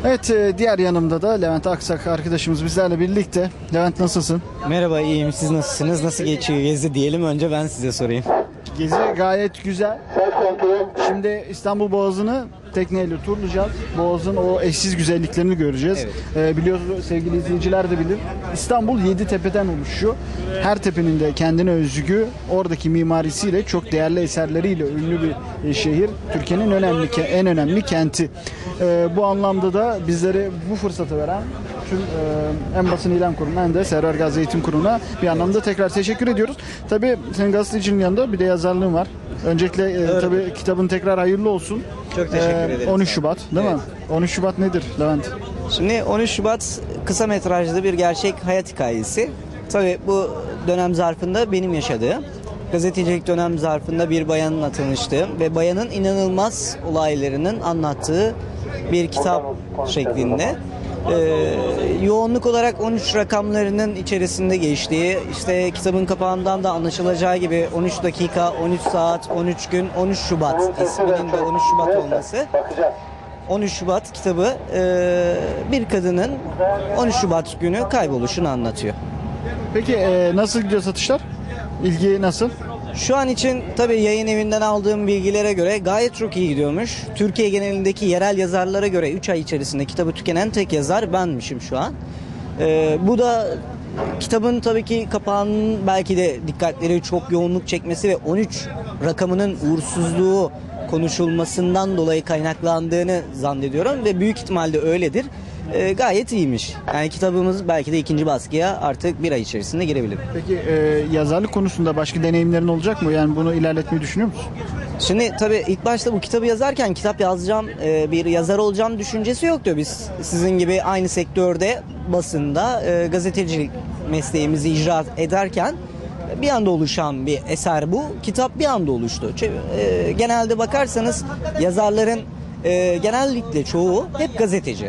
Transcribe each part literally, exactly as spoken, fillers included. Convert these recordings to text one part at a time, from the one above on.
Evet, diğer yanımda da Levent Aksak arkadaşımız bizlerle birlikte. Levent, nasılsın? Merhaba, iyiyim. Siz nasılsınız? Nasıl geçiyor gezi diyelim. Önce ben size sorayım. Gezi gayet güzel. Şimdi İstanbul Boğazı'nı tekneyle turlayacağız. Boğaz'ın o eşsiz güzelliklerini göreceğiz. Evet. Ee, biliyorsunuz, sevgili izleyiciler de bilir. İstanbul yedi tepeden oluşuyor. Her tepenin de kendine özgü, oradaki mimarisiyle, çok değerli eserleriyle ünlü bir şehir. Türkiye'nin önemli, en önemli kenti. Ee, bu anlamda da bizlere bu fırsatı veren tüm e, hem basın ilan kurumuna hem de Server Gazi Eğitim Kurumu'na bir anlamda tekrar teşekkür ediyoruz. Tabii senin gazetecinin yanında bir de yazarlığın var. Öncelikle e, tabii kitabın tekrar hayırlı olsun. Çok teşekkür ee, ederim. on üç Şubat değil evet. mi? on üç Şubat nedir Levent? Şimdi on üç Şubat kısa metrajlı bir gerçek hayat hikayesi. Tabii bu dönem zarfında benim yaşadığım, gazetecilik dönem zarfında bir bayanla tanıştığım ve bayanın inanılmaz olaylarının anlattığı bir kitap şeklinde. Ee, yoğunluk olarak on üç rakamlarının içerisinde geçtiği, işte kitabın kapağından da anlaşılacağı gibi on üç dakika, on üç saat, on üç gün, on üç Şubat isminin de on üç Şubat olması. on üç Şubat kitabı e, bir kadının on üç Şubat günü kayboluşunu anlatıyor. Peki e, nasıl gidiyor satışlar? İlgi nasıl? Şu an için tabii yayın evinden aldığım bilgilere göre gayet çok iyi gidiyormuş. Türkiye genelindeki yerel yazarlara göre üç ay içerisinde kitabı tükenen tek yazar benmişim şu an. Ee, bu da kitabın tabii ki kapağının belki de dikkatleri çok yoğunluk çekmesi ve on üç rakamının uğursuzluğu konuşulmasından dolayı kaynaklandığını zannediyorum ve büyük ihtimalle öyledir. E, gayet iyiymiş. Yani kitabımız belki de ikinci baskıya artık bir ay içerisinde girebilir. Peki e, yazarlık konusunda başka deneyimlerin olacak mı? Yani bunu ilerletmeyi düşünüyor musun? Şimdi tabii ilk başta bu kitabı yazarken kitap yazacağım, e, bir yazar olacağım düşüncesi yoktu. Biz sizin gibi aynı sektörde, basında, e, gazetecilik mesleğimizi icra ederken bir anda oluşan bir eser bu. Kitap bir anda oluştu. E, genelde bakarsanız yazarların e, genellikle çoğu hep gazeteci.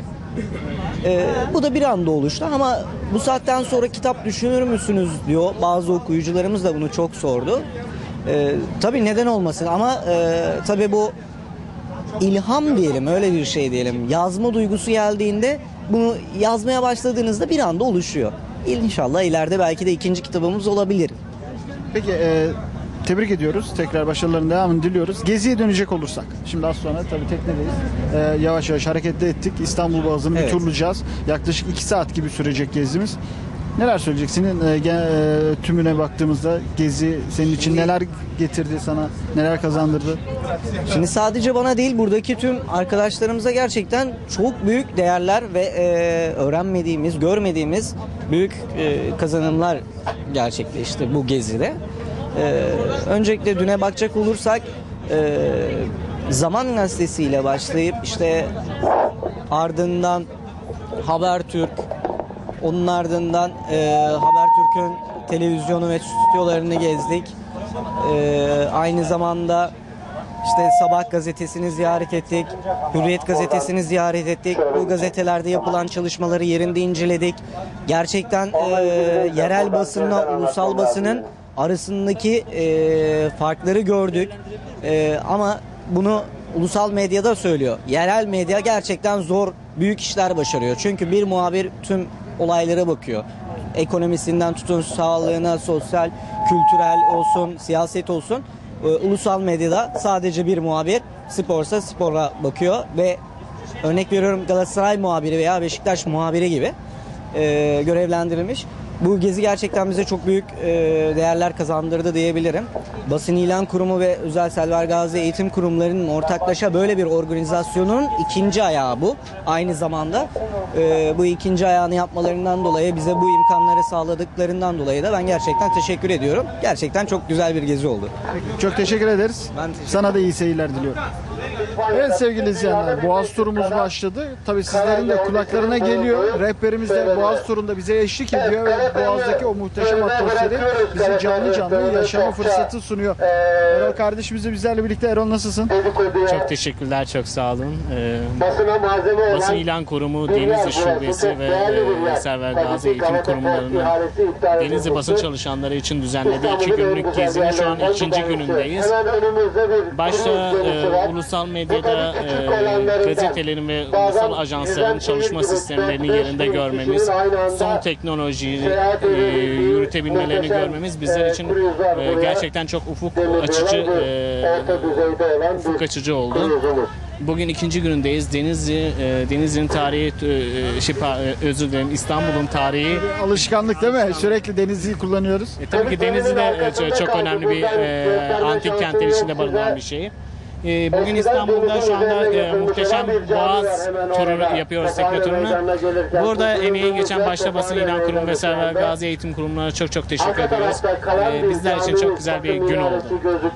Ee, bu da bir anda oluştu ama bu saatten sonra kitap düşünür müsünüz diyor. Bazı okuyucularımız da bunu çok sordu. Ee, tabii neden olmasın ama e, tabii bu ilham diyelim, öyle bir şey diyelim. Yazma duygusu geldiğinde bunu yazmaya başladığınızda bir anda oluşuyor. İnşallah ileride belki de ikinci kitabımız olabilir. Peki e, tebrik ediyoruz. Tekrar başarıların devamını diliyoruz. Geziye dönecek olursak. Şimdi az sonra tabii teknedeyiz. Ee, yavaş yavaş hareketli ettik. İstanbul Boğazı'nı evet. bir turlayacağız. Yaklaşık iki saat gibi sürecek gezimiz. Neler söyleyeceksin? Ee, gen, e, tümüne baktığımızda gezi senin için neler getirdi sana? Neler kazandırdı? Şimdi sadece bana değil, buradaki tüm arkadaşlarımıza gerçekten çok büyük değerler ve e, öğrenmediğimiz, görmediğimiz büyük e, kazanımlar gerçekleşti bu gezide. Ee, öncelikle düne bakacak olursak e, Zaman Gazetesi ile başlayıp işte ardından Habertürk, onun ardından e, Habertürk'ün televizyonu ve stüdyolarını gezdik. E, aynı zamanda işte Sabah gazetesini ziyaret ettik, Hürriyet gazetesini ziyaret ettik. Bu gazetelerde yapılan çalışmaları yerinde inceledik. Gerçekten e, yerel basınla ulusal basının arasındaki e, farkları gördük. E, ama bunu ulusal medyada söylüyor. Yerel medya gerçekten zor, büyük işler başarıyor. Çünkü bir muhabir tüm olaylara bakıyor. Ekonomisinden tutun sağlığına, sosyal, kültürel olsun, siyaset olsun. E, ulusal medyada sadece bir muhabir, sporsa spora bakıyor ve örnek veriyorum Galatasaray muhabiri veya Beşiktaş muhabiri gibi e, görevlendirilmiş. Bu gezi gerçekten bize çok büyük e, değerler kazandırdı diyebilirim. Basın İlan Kurumu ve Özel Selver Gazi Eğitim Kurumlarının ortaklaşa böyle bir organizasyonun ikinci ayağı bu. Aynı zamanda e, bu ikinci ayağını yapmalarından dolayı, bize bu imkanları sağladıklarından dolayı da ben gerçekten teşekkür ediyorum. Gerçekten çok güzel bir gezi oldu. Çok teşekkür ederiz. Ben teşekkür Sana da iyi seyirler diliyorum. Evet sevgili izleyenler, Boğaz turumuz başladı. Tabii sizlerin de kulaklarına geliyor. Rehberimiz de Boğaz turunda bize eşlik ediyor ve Boğaz'daki o muhteşem atmosferi bize canlı canlı yaşama fırsatı sunuyor. Erol kardeşimiz de bizlerle birlikte. Erol, nasılsın? Çok teşekkürler, çok sağ olun. Ee, Basın İlan Kurumu, Denizli Şubesi ve e, Server Gazi Eğitim Kurumları'nın Denizli basın çalışanları için düzenlediği iki günlük gezinin şu an ikinci günündeyiz. Başta e, ulusal medya medyada e, gazetelerin ve ulusal ajansların çalışma sistemlerini yerinde görmemiz, son teknolojiyi e, yürütebilmelerini görmemiz bizler için e, gerçekten çok ufuk açıcı e, ufuk açıcı oldu. Bugün ikinci günündeyiz. Denizli, e, Denizli'nin tarihi, e, şey, e, özür dilerim, İstanbul'un tarihi. Alışkanlık değil mi? Sürekli Denizli'yi kullanıyoruz. E, tabii ki Denizli de e, çok önemli bir e, antik kentler içinde barınan bir şey. E, bugün İstanbul'da şu anda e, muhteşem Boğaz turu yapıyoruz, tekne turunu. Burada emeği geçen başta Basın İlan Kurumu ve Server Gazi Eğitim Kurumlarına çok çok teşekkür ediyoruz. E, bizler için çok güzel bir gün oldu.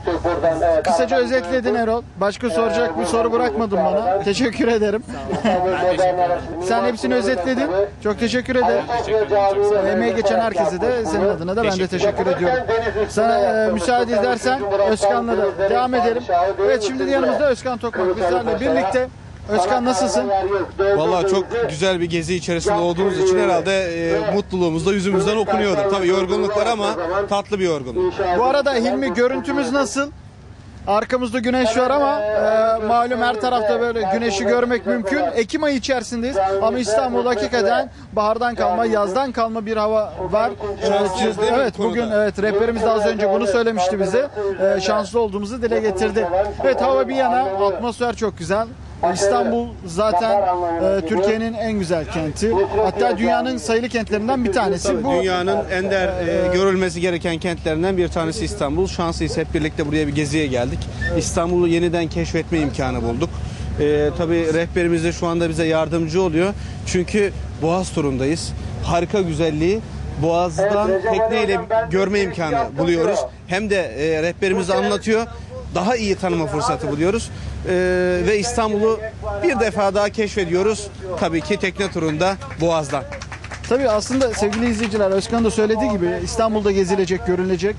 Kısaca özetledin Erol. Başka soracak bir soru bırakmadın bana. Teşekkür ederim. Ben teşekkür ederim. Sen hepsini özetledin. Çok teşekkür ederim. Teşekkür ederim. Çok sağ olun. Emeği geçen herkese de senin adına da ben de teşekkür ediyorum. Sana e, müsaade edersen Özkan'la da devam edelim. Evet, şimdi de yanımızda Özkan Tokmak bizlerle birlikte. Özkan, nasılsın? Vallahi çok güzel bir gezi içerisinde olduğumuz için herhalde e, mutluluğumuz da yüzümüzden okunuyordur. Tabii yorgunluk var ama tatlı bir yorgunluk. Bu arada Hilmi, görüntümüz nasıl? Arkamızda güneş var ama e, malum her tarafta böyle güneşi görmek mümkün. Ekim ayı içerisindeyiz ama İstanbul'da hakikaten bahardan kalma, yazdan kalma bir hava var. Şanslıyız değil mi Evet, bu konuda? bugün evet rehberimiz de az önce bunu söylemişti bize. E, şanslı olduğumuzu dile getirdi. Evet, hava bir yana, atmosfer çok güzel. İstanbul zaten e, Türkiye'nin en güzel kenti. Hatta dünyanın sayılı kentlerinden bir tanesi. Bu Dünyanın ender e, görülmesi gereken kentlerinden bir tanesi İstanbul. Şanslıyız, hep birlikte buraya bir geziye geldik. İstanbul'u yeniden keşfetme imkanı bulduk. E, tabii rehberimiz de şu anda bize yardımcı oluyor. Çünkü Boğaz turundayız. Harika güzelliği Boğaz'dan tekneyle görme imkanı buluyoruz. Hem de e, rehberimiz anlatıyor. Daha iyi tanıma fırsatı buluyoruz. Ee, ve İstanbul'u bir defa daha keşfediyoruz. Tabii ki tekne turunda Boğaz'dan. Tabii aslında sevgili izleyiciler, Özkan da söylediği gibi İstanbul'da gezilecek, görülecek,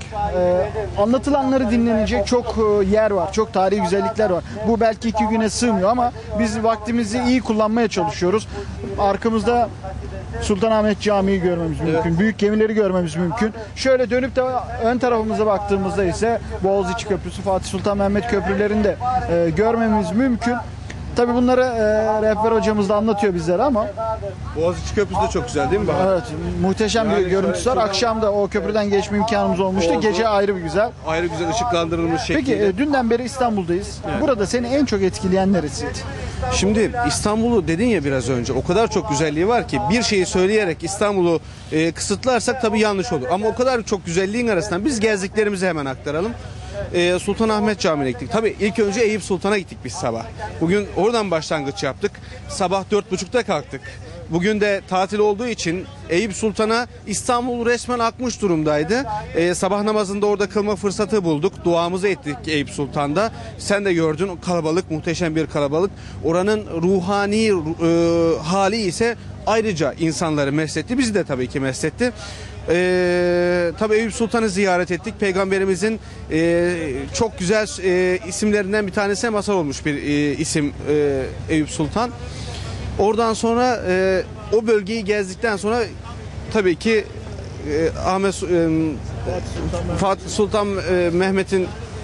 e, anlatılanları dinlenecek çok e, yer var, çok tarihi güzellikler var. Bu belki iki güne sığmıyor ama biz vaktimizi iyi kullanmaya çalışıyoruz. Arkamızda Sultanahmet Camii'yi görmemiz mümkün, evet. Büyük gemileri görmemiz mümkün. Şöyle dönüp de ön tarafımıza baktığımızda ise Boğaziçi Köprüsü, Fatih Sultan Mehmet köprülerini de e, görmemiz mümkün. Tabii bunları e, rehber hocamız da anlatıyor bizlere ama Boğaziçi Köprüsü de çok güzel değil mi Bahar? evet, muhteşem bir görüntüsü var. Akşam da o köprüden geçme imkanımız olmuştu. Oldu. Gece ayrı bir güzel. Ayrı güzel ışıklandırılmış Peki şekliyle. e, dünden beri İstanbul'dayız. Evet. Burada seni en çok etkileyen neresiydi? Şimdi İstanbul'u dedin ya biraz önce, o kadar çok güzelliği var ki bir şeyi söyleyerek İstanbul'u e, kısıtlarsak tabii yanlış olur. Ama o kadar çok güzelliğin arasından biz gezdiklerimizi hemen aktaralım. E, Sultanahmet Camii'ne gittik. Tabii ilk önce Eyüp Sultan'a gittik biz sabah. Bugün oradan başlangıç yaptık. Sabah dört buçukta kalktık. Bugün de tatil olduğu için Eyüp Sultan'a, İstanbul resmen akmış durumdaydı. Ee, sabah namazında orada kılma fırsatı bulduk. Duamızı ettik Eyüp Sultan'da. Sen de gördün, kalabalık, muhteşem bir kalabalık. Oranın ruhani e, hali ise ayrıca insanları mesletti. Bizi de tabii ki mesletti. Ee, tabii Eyüp Sultan'ı ziyaret ettik. Peygamberimizin e, çok güzel e, isimlerinden bir tanesi mazhar olmuş bir e, isim e, Eyüp Sultan. Oradan sonra e, o bölgeyi gezdikten sonra tabii ki e, Ahmet e, Fatih Sultan e, Mehmet'in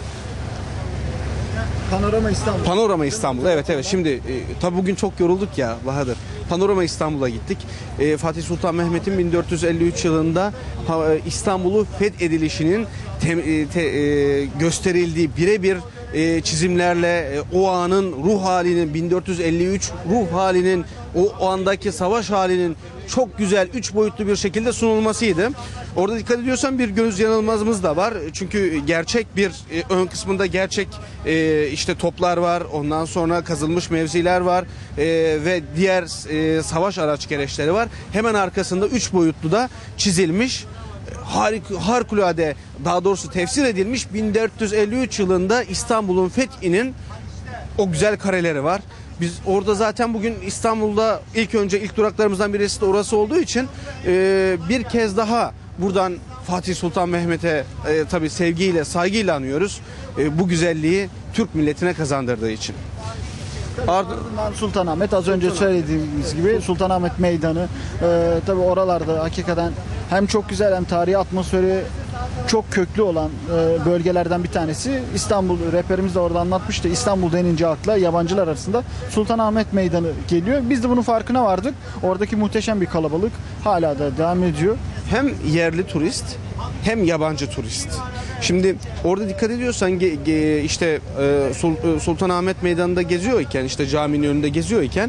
Panorama İstanbul. Panorama İstanbul. Evet evet. Şimdi e, tabii bugün çok yorulduk ya Bahadır. Panorama İstanbul'a gittik. E, Fatih Sultan Mehmet'in bin dört yüz elli üç yılında ha, İstanbul'u fethedilişinin te, e, te, e, gösterildiği birebir e, çizimlerle e, o anın ruh halinin, bin dört yüz elli üç ruh halinin, o, o andaki savaş halinin çok güzel üç boyutlu bir şekilde sunulmasıydı. Orada dikkat ediyorsan bir göz yanılmazımız da var. Çünkü gerçek bir e, ön kısmında gerçek e, işte toplar var. Ondan sonra kazılmış mevziler var. E, ve diğer e, savaş araç gereçleri var. Hemen arkasında üç boyutlu da çizilmiş. Harik, harikulade, daha doğrusu tefsir edilmiş bin dört yüz elli üç yılında İstanbul'un fethinin o güzel kareleri var. Biz orada zaten bugün İstanbul'da ilk önce ilk duraklarımızdan birisi de orası olduğu için e, bir kez daha buradan Fatih Sultan Mehmet'e e, tabii sevgiyle, saygıyla anıyoruz. E, bu güzelliği Türk milletine kazandırdığı için. Ardından Sultanahmet, az önce söylediğimiz gibi Sultanahmet Meydanı. E, tabii oralarda hakikaten hem çok güzel hem tarihi atmosferi çok köklü olan e, bölgelerden bir tanesi. İstanbul, rehberimiz de orada anlatmıştı. İstanbul denince akla yabancılar arasında Sultanahmet Meydanı geliyor. Biz de bunun farkına vardık. Oradaki muhteşem bir kalabalık hala da devam ediyor. Hem yerli turist hem yabancı turist. Şimdi orada dikkat ediyorsan ge, ge, işte e, Sul- Sultanahmet Meydanı'nda geziyorken, işte caminin önünde geziyorken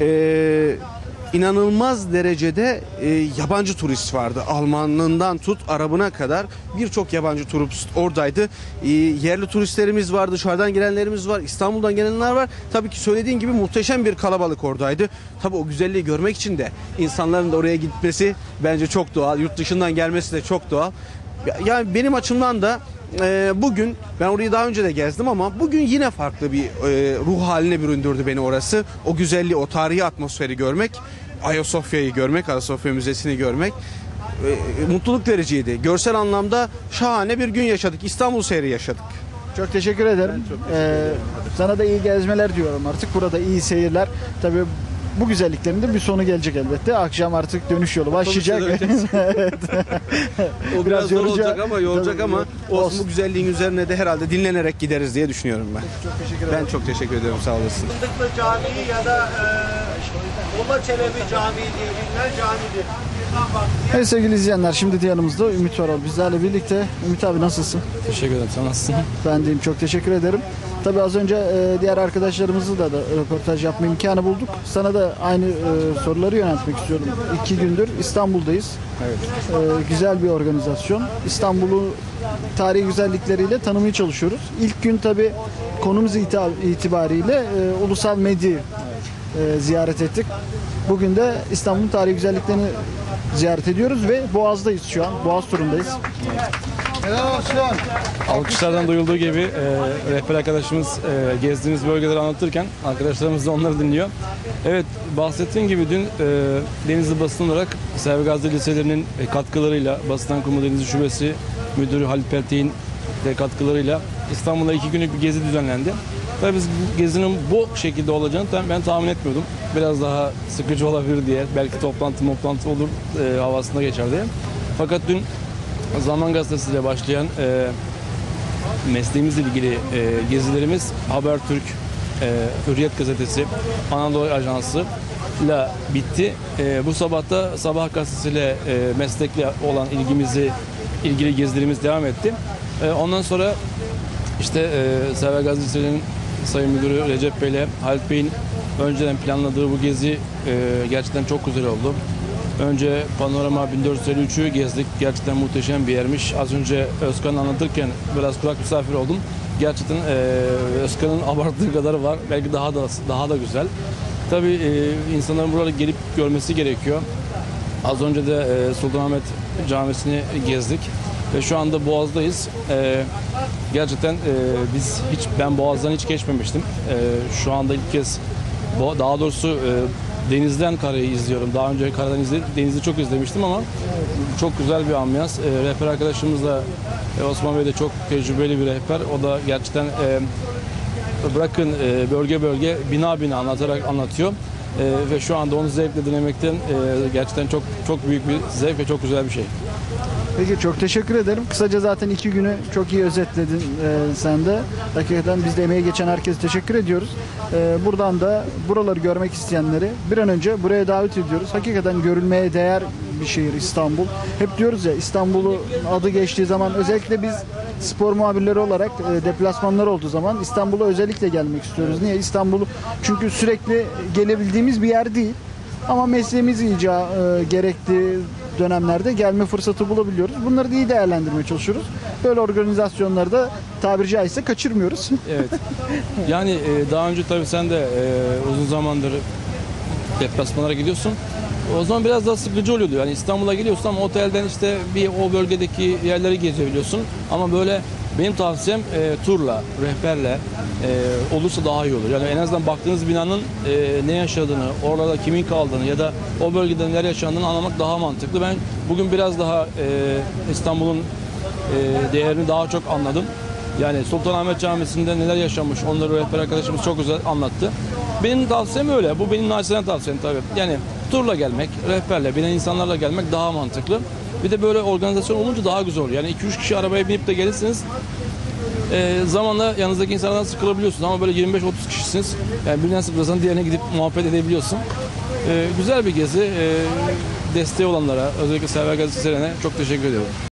e, inanılmaz derecede e, yabancı turist vardı. Almanından tut Arabına kadar birçok yabancı turist oradaydı. E, yerli turistlerimiz var, dışarıdan gelenlerimiz var, İstanbul'dan gelenler var. Tabii ki söylediğin gibi muhteşem bir kalabalık oradaydı. Tabii o güzelliği görmek için de insanların da oraya gitmesi bence çok doğal. Yurt dışından gelmesi de çok doğal. Yani benim açımdan da e, bugün, ben orayı daha önce de gezdim ama bugün yine farklı bir e, ruh haline büründürdü beni orası. O güzelliği, o tarihi atmosferi görmek, Ayasofya'yı görmek, Ayasofya Müzesi'ni görmek e, mutluluk vericiydi. Görsel anlamda şahane bir gün yaşadık. İstanbul seyri yaşadık. Çok teşekkür ederim. Ee, sana da iyi gezmeler diyorum artık. Burada iyi seyirler. Tabii bu güzelliklerin de bir sonu gelecek elbette. Akşam artık dönüş yolu başlayacak. Evet. O biraz, zor olacak ama yoracak Tabii, ama olsun, olsun. bu güzelliğin üzerine de herhalde dinlenerek gideriz diye düşünüyorum ben. Çok teşekkür ederim. Ben çok teşekkür ediyorum, sağ olasın. Fındıklı Camii ya da e, Molla Çelebi Camii diye bilinen camidir. Evet sevgili izleyenler, şimdi de yanımızda Ümit Varol bizlerle birlikte. Ümit abi nasılsın? Teşekkür ederim. Sen nasılsın? Ben deyim, çok teşekkür ederim. Tabii az önce e, diğer arkadaşlarımızla da, da röportaj yapma imkanı bulduk. Sana da aynı e, soruları yöneltmek istiyorum. İki gündür İstanbul'dayız. Evet. E, güzel bir organizasyon. İstanbul'u tarihi güzellikleriyle tanımaya çalışıyoruz. İlk gün tabii konumuz ita- itibariyle e, ulusal medyayı e, ziyaret ettik. Bugün de İstanbul'un tarihi güzelliklerini ziyaret ediyoruz ve Boğaz'dayız şu an. Boğaz turundayız. Helal olsun. Alkışlardan duyulduğu gibi e, rehber arkadaşımız e, gezdiğimiz bölgeleri anlatırken arkadaşlarımız da onları dinliyor. Evet, bahsettiğim gibi dün e, Denizli basın olarak Selvi Gazi Liselerinin e, katkılarıyla, Basından Kumu Denizli Şubesi Müdürü Halit Peltek'in de katkılarıyla İstanbul'da iki günlük bir gezi düzenlendi. Tabii biz bu gezinin bu şekilde olacağını ben tahmin etmiyordum. Biraz daha sıkıcı olabilir diye, belki toplantı toplantı olur e, havasında geçer diye. Fakat dün Zaman Gazetesi'yle başlayan e, mesleğimizle ilgili e, gezilerimiz Habertürk, e, Hürriyet Gazetesi, Anadolu Ajansı ile bitti. E, bu sabah da Sabah gazetesiyle e, meslekle olan ilgimizi, ilgili gezilerimiz devam etti. E, ondan sonra işte e, Selvi Gazi Liselerinin Sayın Müdürü Recep Bey ile Halit Bey'in önceden planladığı bu gezi e, gerçekten çok güzel oldu. Önce Panorama bin dört yüz elli üç'ü gezdik. Gerçekten muhteşem bir yermiş. Az önce Özkan anlatırken biraz kulak misafir oldum. Gerçekten e, Özkan'ın abarttığı kadar var. Belki daha da daha da güzel. Tabii e, insanların buralara gelip görmesi gerekiyor. Az önce de e, Sultanahmet Camisi'ni gezdik ve şu anda Boğaz'dayız. E, gerçekten e, biz hiç ben Boğaz'dan hiç geçmemiştim. E, şu anda ilk kez, daha doğrusu e, denizden karayı izliyorum. Daha önce karadan izle, denizi çok izlemiştim ama çok güzel bir ambiyans. E, rehber arkadaşımız da e, Osman Bey de çok tecrübeli bir rehber. O da gerçekten e, bırakın e, bölge bölge, bina bina anlatarak anlatıyor. E, ve şu anda onu zevkle dinlemekten e, gerçekten çok çok büyük bir zevk ve çok güzel bir şey. Peki, çok teşekkür ederim. Kısaca zaten iki günü çok iyi özetledin e, sen de. Hakikaten biz de emeği geçen herkese teşekkür ediyoruz. E, buradan da buraları görmek isteyenleri bir an önce buraya davet ediyoruz. Hakikaten görülmeye değer bir şehir İstanbul. Hep diyoruz ya, İstanbul'u adı geçtiği zaman, özellikle biz spor muhabirleri olarak e, deplasmanlar olduğu zaman İstanbul'a özellikle gelmek istiyoruz. Niye? İstanbul'u çünkü sürekli gelebildiğimiz bir yer değil. Ama mesleğimiz iyice e, gerektiği dönemlerde gelme fırsatı bulabiliyoruz. Bunları da iyi değerlendirmeye çalışıyoruz. Böyle organizasyonları da tabiri caizse kaçırmıyoruz. Evet. Yani e, daha önce tabii sen de e, uzun zamandır deplasmanlara gidiyorsun. O zaman biraz daha sıkıcı oluyordu. Yani İstanbul'a geliyorsun ama otelden işte bir o bölgedeki yerleri gezebiliyorsun. Ama böyle benim tavsiyem e, turla, rehberle e, olursa daha iyi olur. Yani en azından baktığınız binanın e, ne yaşadığını, orada kimin kaldığını ya da o bölgede neler yaşandığını anlamak daha mantıklı. Ben bugün biraz daha e, İstanbul'un e, değerini daha çok anladım. Yani Sultanahmet Camisi'nde neler yaşamış, onları rehber arkadaşımız çok güzel anlattı. Benim tavsiyem öyle. Bu benim naçizane tavsiyem tabii. Yani turla gelmek, rehberle, bilen insanlarla gelmek daha mantıklı. Bir de böyle organizasyon olunca daha güzel oluyor. Yani iki üç kişi arabaya binip de gelirsiniz. E, zamanla yanınızdaki insanlardan sıkılabiliyorsunuz ama böyle yirmi beş otuz kişisiniz. Yani birinden sıkılırsan diğerine gidip muhabbet edebiliyorsun. E, güzel bir gezi. E, desteği olanlara, özellikle Server Gazetesi Seren'e çok teşekkür ediyorum.